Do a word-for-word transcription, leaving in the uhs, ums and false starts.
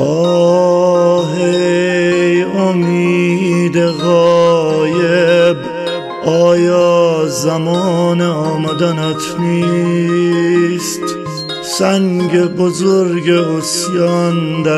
آه ای امید غایب، آیا زمان آمدنت نیست؟ سنگ بزرگ عصیان در